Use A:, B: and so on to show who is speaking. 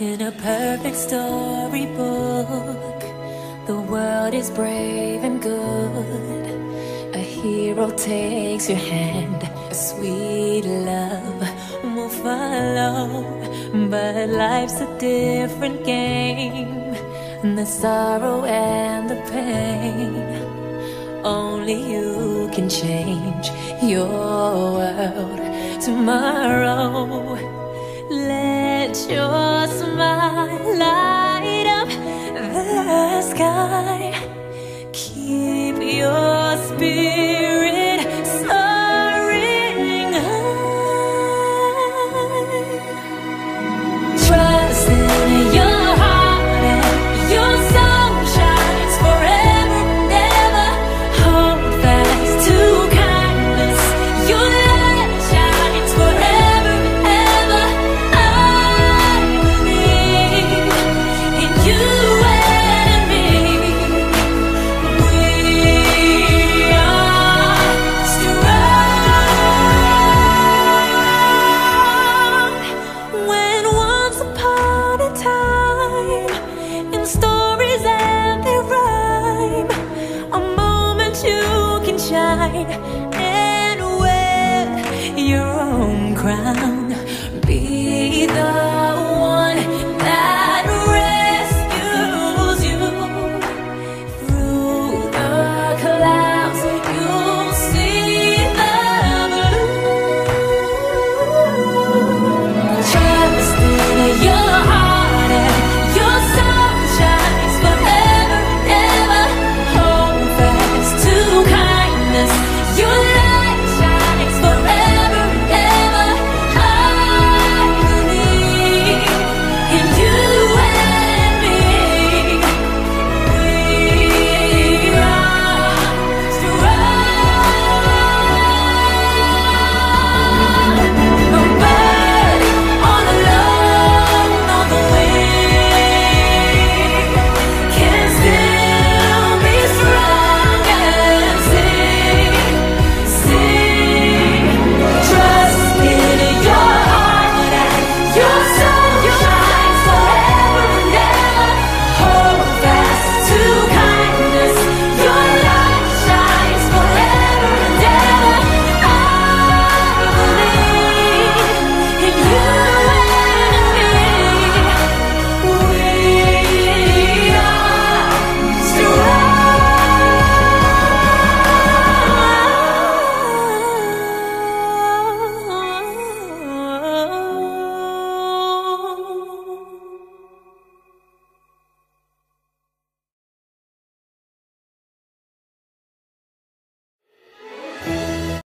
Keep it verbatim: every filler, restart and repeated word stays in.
A: In a perfect storybook, the world is brave and good. A hero takes your hand, a sweet love will follow. But life's a different game, the sorrow and the pain. Only you can change your world tomorrow. Let your smile light up the sky. Keep your spirit soaring high. Trust in your heart and your soul shines forever and ever. Hold fast to kindness, your light shines forever and ever. I believe in you and me. We are strong. When once upon a time, in stories and their rhyme, a moment you can shine and wear your own crown.